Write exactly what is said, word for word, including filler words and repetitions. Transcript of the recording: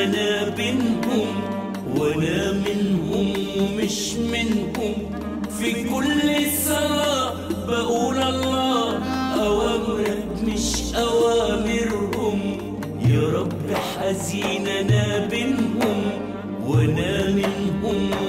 أنا بينهم وأنا منهم ومش منهم. في كل صلاة بقول الله، أوامرك مش أوامرهم. يا رب حزين أنا بينهم وأنا منهم